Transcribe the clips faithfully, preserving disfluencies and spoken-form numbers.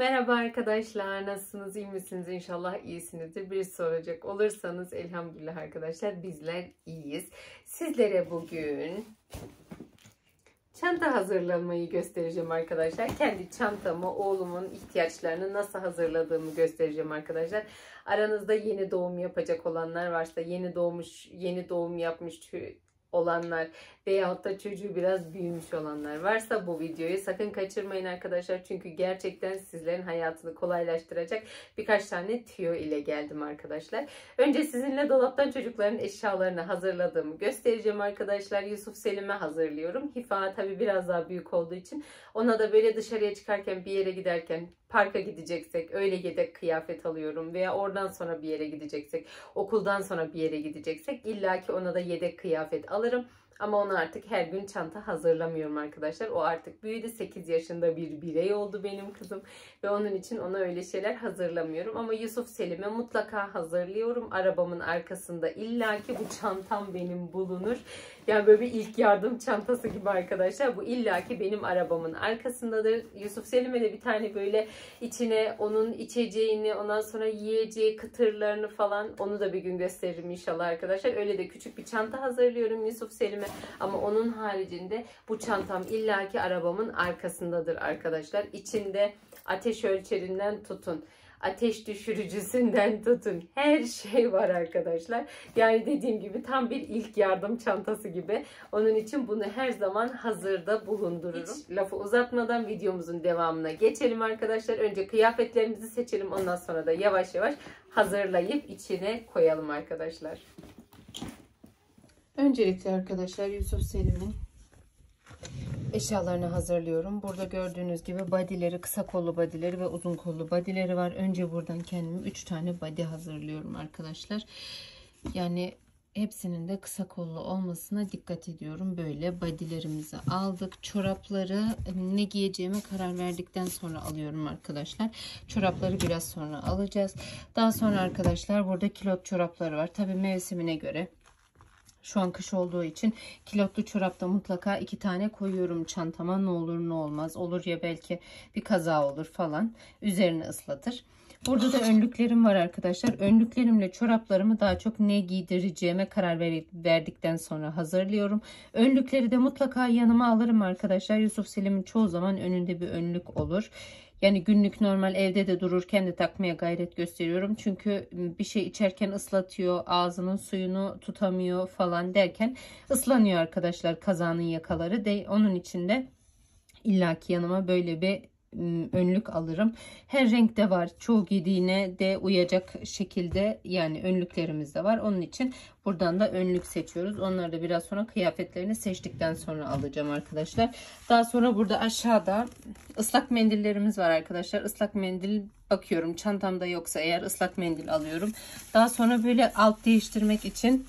Merhaba arkadaşlar, nasılsınız, iyi misiniz? İnşallah iyisinizdir. Bir soracak olursanız elhamdülillah arkadaşlar bizler iyiyiz. Sizlere bugün çanta hazırlamayı göstereceğim arkadaşlar. Kendi çantamı, oğlumun ihtiyaçlarını nasıl hazırladığımı göstereceğim arkadaşlar. Aranızda yeni doğum yapacak olanlar varsa, yeni doğmuş, yeni doğum yapmış olanlar veyahut da çocuğu biraz büyümüş olanlar varsa bu videoyu sakın kaçırmayın arkadaşlar. Çünkü gerçekten sizlerin hayatını kolaylaştıracak birkaç tane tüyo ile geldim arkadaşlar. Önce sizinle dolaptan çocukların eşyalarını hazırladığımı göstereceğim arkadaşlar. Yusuf Selim'e hazırlıyorum. Hifa tabi biraz daha büyük olduğu için ona da böyle dışarıya çıkarken, bir yere giderken, parka gideceksek öyle yedek kıyafet alıyorum veya oradan sonra bir yere gideceksek, okuldan sonra bir yere gideceksek illaki ona da yedek kıyafet alırım. Ama ona artık her gün çanta hazırlamıyorum arkadaşlar. O artık büyüdü. sekiz yaşında bir birey oldu benim kızım. Ve onun için ona öyle şeyler hazırlamıyorum. Ama Yusuf Selim'e mutlaka hazırlıyorum. Arabamın arkasında illaki bu çantam benim bulunur. Yani böyle bir ilk yardım çantası gibi arkadaşlar. Bu illaki benim arabamın arkasındadır. Yusuf Selim'e de bir tane böyle içine onun içeceğini, ondan sonra yiyeceği kıtırlarını falan, onu da bir gün gösteririm inşallah arkadaşlar. Öyle de küçük bir çanta hazırlıyorum Yusuf Selim'e. Ama onun haricinde bu çantam illaki arabamın arkasındadır arkadaşlar. İçinde ateş ölçerinden tutun, ateş düşürücüsünden tutun, her şey var arkadaşlar. Yani dediğim gibi tam bir ilk yardım çantası gibi. Onun için bunu her zaman hazırda bulundururum. Hiç lafı uzatmadan videomuzun devamına geçelim arkadaşlar. Önce kıyafetlerimizi seçelim. Ondan sonra da yavaş yavaş hazırlayıp içine koyalım arkadaşlar. Öncelikle arkadaşlar Yusuf Selim'in eşyalarını hazırlıyorum. Burada gördüğünüz gibi body'leri, kısa kollu body'leri ve uzun kollu body'leri var. Önce buradan kendime üç tane body hazırlıyorum arkadaşlar. Yani hepsinin de kısa kollu olmasına dikkat ediyorum. Böyle body'lerimizi aldık. Çorapları ne giyeceğime karar verdikten sonra alıyorum arkadaşlar. Çorapları biraz sonra alacağız. Daha sonra arkadaşlar burada kilot çorapları var. Tabii mevsimine göre. Şu an kış olduğu için kilotlu çorapta mutlaka iki tane koyuyorum çantama. Ne olur ne olmaz. Olur ya belki bir kaza olur falan. Üzerini ıslatır. Burada da önlüklerim var arkadaşlar. Önlüklerimle çoraplarımı daha çok ne giydireceğime karar verdikten sonra hazırlıyorum. Önlükleri de mutlaka yanıma alırım arkadaşlar. Yusuf Selim'in çoğu zaman önünde bir önlük olur. Yani günlük normal evde de dururken de takmaya gayret gösteriyorum. Çünkü bir şey içerken ıslatıyor, ağzının suyunu tutamıyor falan derken ıslanıyor arkadaşlar kazanın yakaları. De, onun için de illaki yanıma böyle bir önlük alırım. Her renkte var. Çoğu giydiğine de uyacak şekilde yani önlüklerimiz de var. Onun için buradan da önlük seçiyoruz. Onları da biraz sonra kıyafetlerini seçtikten sonra alacağım arkadaşlar. Daha sonra burada aşağıda ıslak mendillerimiz var arkadaşlar. Islak mendil bakıyorum. Çantamda yoksa eğer ıslak mendil alıyorum. Daha sonra böyle alt değiştirmek için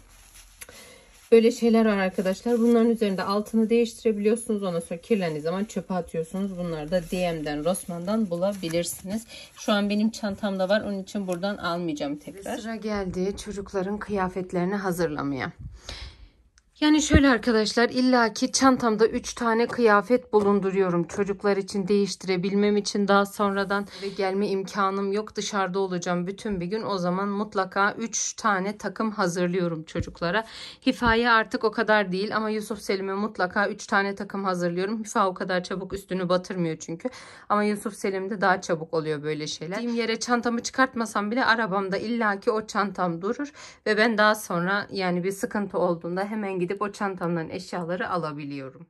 böyle şeyler var arkadaşlar. Bunların üzerinde altını değiştirebiliyorsunuz. Ondan sonra kirlendiği zaman çöpe atıyorsunuz. Bunları da D M'den, Rossmann'dan bulabilirsiniz. Şu an benim çantamda var. Onun için buradan almayacağım tekrar. Sıra geldi çocukların kıyafetlerini hazırlamaya. Yani şöyle arkadaşlar, illaki çantamda üç tane kıyafet bulunduruyorum. Çocuklar için değiştirebilmem için daha sonradan ve gelme imkanım yok. Dışarıda olacağım bütün bir gün. O zaman mutlaka üç tane takım hazırlıyorum çocuklara. Hifa'ya artık o kadar değil ama Yusuf Selim'e mutlaka üç tane takım hazırlıyorum. Hifa o kadar çabuk üstünü batırmıyor çünkü. Ama Yusuf Selim'de daha çabuk oluyor böyle şeyler. Gittiğim yere çantamı çıkartmasam bile arabamda illaki o çantam durur. Ve ben daha sonra yani bir sıkıntı olduğunda hemen gidip gidip o çantamdan eşyaları alabiliyorum.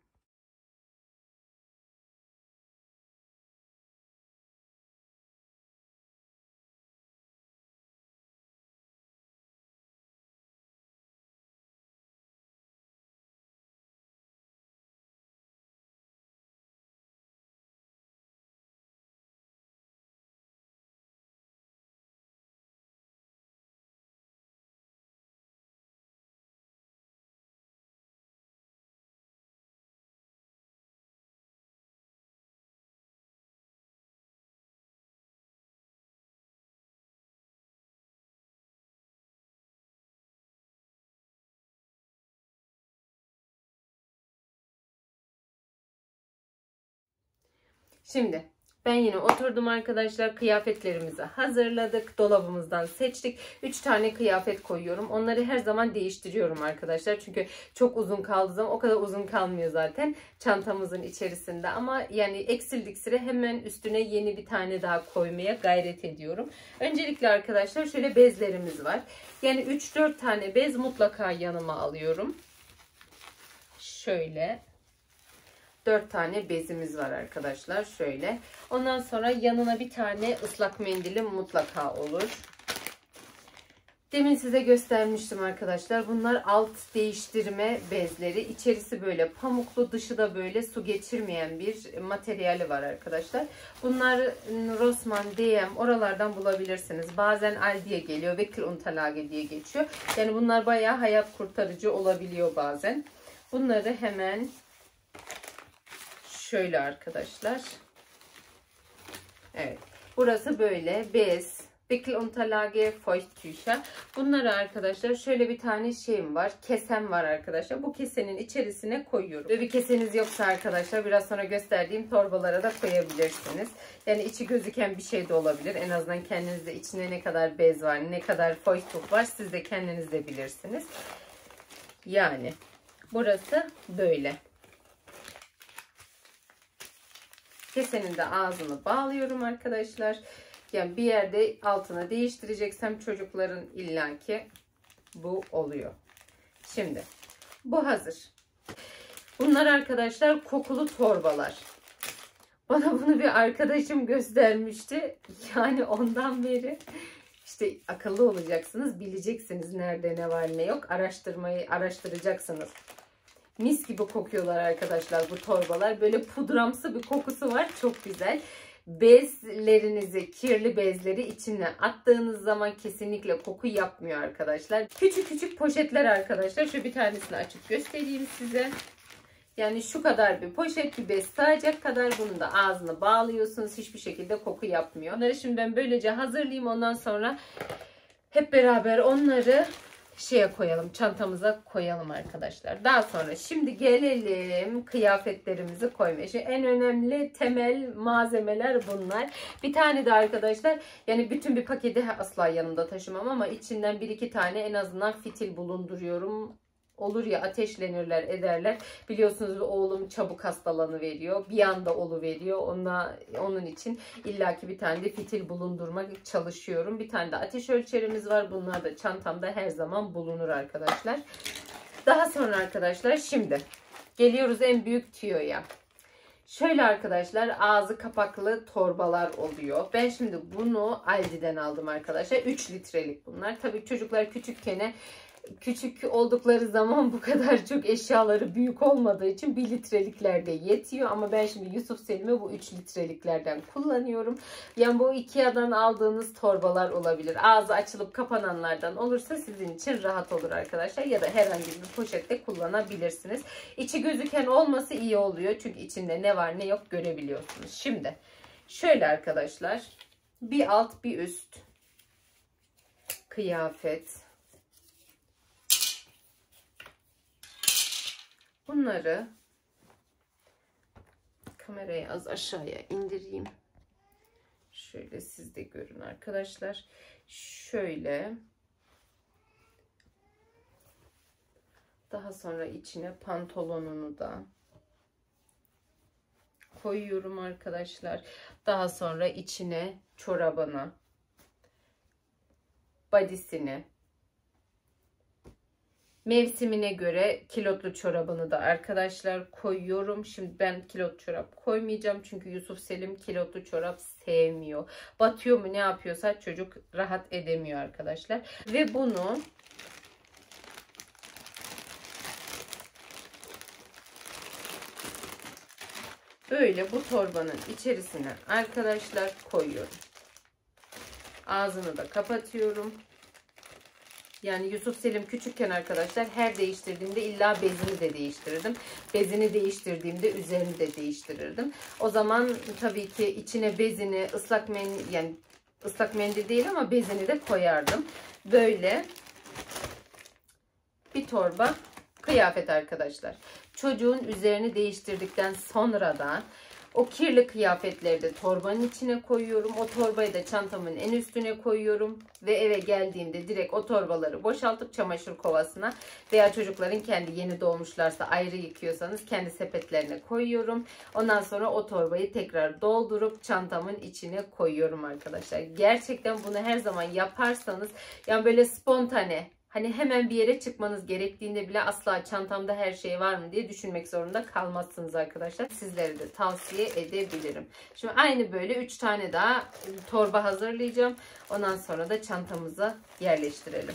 Şimdi Ben yine oturdum arkadaşlar. Kıyafetlerimizi hazırladık. Dolabımızdan seçtik. üç tane kıyafet koyuyorum. Onları her zaman değiştiriyorum arkadaşlar. Çünkü çok uzun kaldığı zaman, o kadar uzun kalmıyor zaten çantamızın içerisinde. Ama yani eksildik sıra hemen üstüne yeni bir tane daha koymaya gayret ediyorum. Öncelikle arkadaşlar şöyle bezlerimiz var. Yani üç dört tane bez mutlaka yanıma alıyorum. Şöyle dört tane bezimiz var arkadaşlar. Şöyle. Ondan sonra yanına bir tane ıslak mendilim mutlaka olur. Demin size göstermiştim arkadaşlar. Bunlar alt değiştirme bezleri. İçerisi böyle pamuklu, dışı da böyle su geçirmeyen bir materyali var arkadaşlar. Bunlar Rossmann, D M oralardan bulabilirsiniz. Bazen Aldi'ye geliyor. Wickelunterlage diye geçiyor. Yani bunlar bayağı hayat kurtarıcı olabiliyor bazen. Bunları hemen şöyle arkadaşlar. Evet. Burası böyle bez. Wickelunterlage, Feuchttücher. Bunları arkadaşlar şöyle bir tane şeyim var. Kesem var arkadaşlar. Bu kesenin içerisine koyuyorum. Ve bir keseniz yoksa arkadaşlar biraz sonra gösterdiğim torbalara da koyabilirsiniz. Yani içi gözüken bir şey de olabilir. En azından kendinizde içinde ne kadar bez var, ne kadar Feuchttücher var siz de kendiniz de bilirsiniz. Yani burası böyle. Kesenin de ağzını bağlıyorum arkadaşlar. Yani bir yerde altına değiştireceksem çocukların illaki bu oluyor. Şimdi bu hazır. Bunlar arkadaşlar kokulu torbalar. Bana bunu bir arkadaşım göstermişti. Yani ondan beri işte akıllı olacaksınız. Bileceksiniz nerede ne var ne yok. Araştırmayı araştıracaksınız. Mis gibi kokuyorlar arkadaşlar bu torbalar. Böyle pudramsı bir kokusu var. Çok güzel. Bezlerinizi, kirli bezleri içine attığınız zaman kesinlikle koku yapmıyor arkadaşlar. Küçük küçük poşetler arkadaşlar. Şu bir tanesini açıp göstereyim size. Yani şu kadar bir poşet, bir bez sığacak kadar, bunu da ağzına bağlıyorsunuz. Hiçbir şekilde koku yapmıyor. Onları şimdi ben böylece hazırlayayım. Ondan sonra hep beraber onları şeye koyalım, çantamıza koyalım arkadaşlar. Daha sonra şimdi gelelim kıyafetlerimizi koymaya. Şimdi en önemli temel malzemeler bunlar. Bir tane de arkadaşlar, yani bütün bir paketi asla yanımda taşımam ama içinden bir iki tane en azından fitil bulunduruyorum. Olur ya, ateşlenirler ederler. Biliyorsunuz oğlum çabuk hastalanıveriyor. Bir anda oluveriyor. Ona, onun için illaki bir tane de fitil bulundurmak çalışıyorum. Bir tane de ateş ölçerimiz var. Bunlar da çantamda her zaman bulunur arkadaşlar. Daha sonra arkadaşlar şimdi geliyoruz en büyük tüyoya. Şöyle arkadaşlar ağzı kapaklı torbalar oluyor. Ben şimdi bunu Aldi'den aldım arkadaşlar. üç litrelik bunlar. Tabii çocuklar küçükken, küçük oldukları zaman bu kadar çok eşyaları büyük olmadığı için bir litrelikler de yetiyor. Ama ben şimdi Yusuf Selim'e bu üç litreliklerden kullanıyorum. Yani bu Ikea'dan aldığınız torbalar olabilir. Ağzı açılıp kapananlardan olursa sizin için rahat olur arkadaşlar. Ya da herhangi bir poşette kullanabilirsiniz. İçi gözüken olması iyi oluyor. Çünkü içinde ne var ne yok görebiliyorsunuz. Şimdi şöyle arkadaşlar, bir alt bir üst kıyafet. Bunları kamerayı az aşağıya indireyim. Şöyle siz de görün arkadaşlar. Şöyle. Daha sonra içine pantolonunu da koyuyorum arkadaşlar. Daha sonra içine çorabını, bodysini, mevsimine göre kilotlu çorabını da arkadaşlar koyuyorum. Şimdi ben kilotlu çorap koymayacağım. Çünkü Yusuf Selim kilotlu çorap sevmiyor. Batıyor mu ne yapıyorsa çocuk rahat edemiyor arkadaşlar. Ve bunu böyle bu torbanın içerisine arkadaşlar koyuyorum. Ağzını da kapatıyorum. Yani Yusuf Selim küçükken arkadaşlar her değiştirdiğimde illa bezini de değiştirirdim. Bezini değiştirdiğimde üzerini de değiştirirdim. O zaman tabii ki içine bezini, ıslak mendil, yani ıslak mendil değil ama bezini de koyardım. Böyle bir torba kıyafet arkadaşlar. Çocuğun üzerini değiştirdikten sonra da O kirli kıyafetleri de torbanın içine koyuyorum. O torbayı da çantamın en üstüne koyuyorum. Ve eve geldiğimde direkt o torbaları boşaltıp çamaşır kovasına veya çocukların kendi yeni doğmuşlarsa ayrı yıkıyorsanız kendi sepetlerine koyuyorum. Ondan sonra o torbayı tekrar doldurup çantamın içine koyuyorum arkadaşlar. Gerçekten bunu her zaman yaparsanız, yani böyle spontane, hani hemen bir yere çıkmanız gerektiğinde bile asla çantamda her şey var mı diye düşünmek zorunda kalmazsınız arkadaşlar. Sizlere de tavsiye edebilirim. Şimdi aynı böyle üç tane daha torba hazırlayacağım. Ondan sonra da çantamıza yerleştirelim.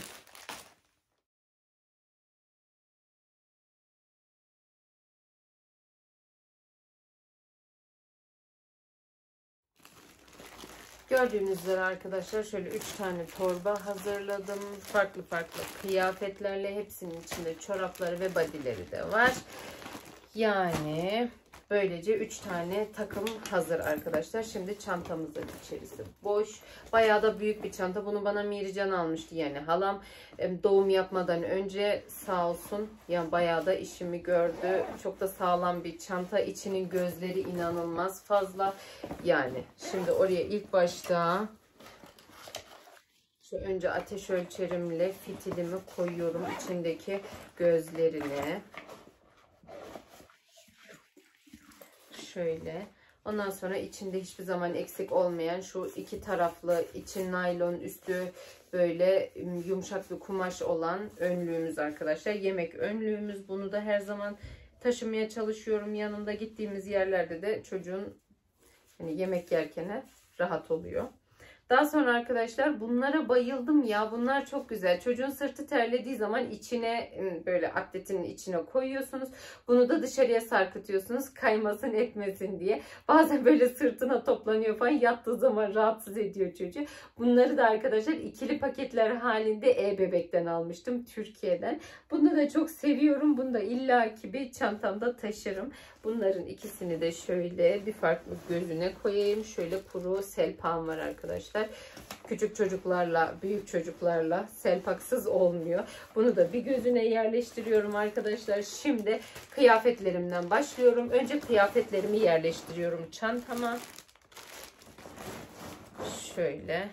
Gördüğünüz üzere arkadaşlar şöyle üç tane torba hazırladım. Farklı farklı kıyafetlerle, hepsinin içinde çorapları ve badileri de var. Yani böylece üç tane takım hazır arkadaşlar. Şimdi çantamızın içerisi boş. Bayağı da büyük bir çanta. Bunu bana Mirican almıştı, yani halam doğum yapmadan önce, sağ olsun. Yani bayağı da işimi gördü. Çok da sağlam bir çanta. İçinin gözleri inanılmaz fazla. Yani şimdi oraya ilk başta şu önce ateş ölçerimle fitilimi koyuyorum içindeki gözlerine. Şöyle. Ondan sonra içinde hiçbir zaman eksik olmayan şu iki taraflı, içi naylon, üstü böyle yumuşak bir kumaş olan önlüğümüz arkadaşlar. Yemek önlüğümüz. Bunu da her zaman taşımaya çalışıyorum. Yanında gittiğimiz yerlerde de çocuğun hani yemek yerken rahat oluyor. Daha sonra arkadaşlar bunlara bayıldım ya. Bunlar çok güzel. Çocuğun sırtı terlediği zaman içine, böyle atletinin içine koyuyorsunuz. Bunu da dışarıya sarkıtıyorsunuz. Kaymasın etmesin diye. Bazen böyle sırtına toplanıyor falan. Yattığı zaman rahatsız ediyor çocuğu. Bunları da arkadaşlar ikili paketler halinde E-Bebek'ten almıştım. Türkiye'den. Bunu da çok seviyorum. Bunu da illaki bir çantamda taşırım. Bunların ikisini de şöyle bir farklı gözüne koyayım. Şöyle kuru selpam var arkadaşlar. Küçük çocuklarla, büyük çocuklarla selpaksız olmuyor. Bunu da bir gözüne yerleştiriyorum arkadaşlar. Şimdi kıyafetlerimden başlıyorum. Önce kıyafetlerimi yerleştiriyorum çantama. Şöyle.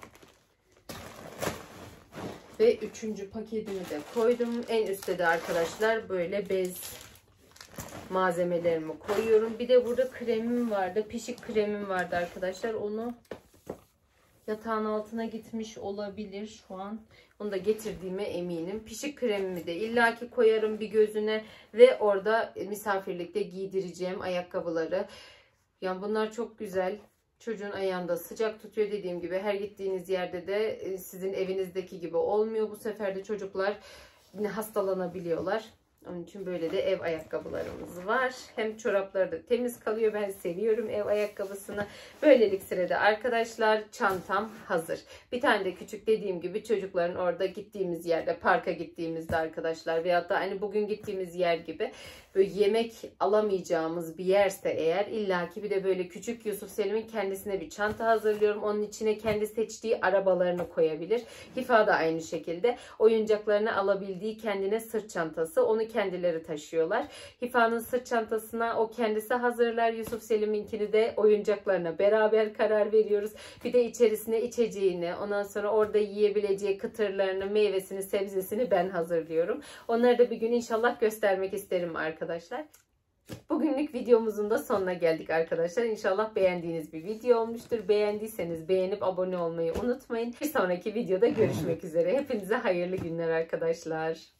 Ve üçüncü paketimi de koydum. En üstte de arkadaşlar böyle bez malzemelerimi koyuyorum. Bir de burada kremim vardı. Pişik kremim vardı arkadaşlar. Onu yatağın altına gitmiş olabilir şu an. Onu da getirdiğime eminim. Pişik kremimi de illaki koyarım bir gözüne. Ve orada misafirlikte giydireceğim ayakkabıları. Yani bunlar çok güzel. Çocuğun ayağında sıcak tutuyor, dediğim gibi. Her gittiğiniz yerde de sizin evinizdeki gibi olmuyor. Bu sefer de çocuklar yine hastalanabiliyorlar. Onun için böyle de ev ayakkabılarımız var. Hem çorapları da temiz kalıyor. Ben seviyorum ev ayakkabısını. Böylelik sırada arkadaşlar çantam hazır. Bir tane de küçük, dediğim gibi çocukların orada gittiğimiz yerde, parka gittiğimizde arkadaşlar veyahut da hani bugün gittiğimiz yer gibi böyle yemek alamayacağımız bir yerse eğer, illaki bir de böyle küçük Yusuf Selim'in kendisine bir çanta hazırlıyorum. Onun içine kendi seçtiği arabalarını koyabilir. Hifa da aynı şekilde oyuncaklarını alabildiği kendine sırt çantası. Onu kendileri taşıyorlar. Hifa'nın sırt çantasına o kendisi hazırlar. Yusuf Selim'inkini de oyuncaklarına beraber karar veriyoruz. Bir de içerisine içeceğini, ondan sonra orada yiyebileceği kıtırlarını, meyvesini, sebzesini ben hazırlıyorum. Onları da bir gün inşallah göstermek isterim arkadaşlar. Bugünlük videomuzun da sonuna geldik arkadaşlar. İnşallah beğendiğiniz bir video olmuştur. Beğendiyseniz beğenip abone olmayı unutmayın. Bir sonraki videoda görüşmek üzere. Hepinize hayırlı günler arkadaşlar.